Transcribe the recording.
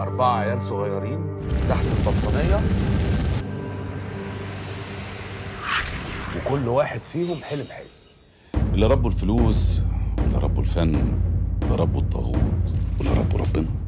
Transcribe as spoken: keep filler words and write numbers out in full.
أربعة عيال صغيرين تحت البطانية، وكل واحد فيهم حلم حلم. اللي ربوا الفلوس، اللي ربوا الفن، اللي ربوا الطاغوت، واللي ربوا ربنا.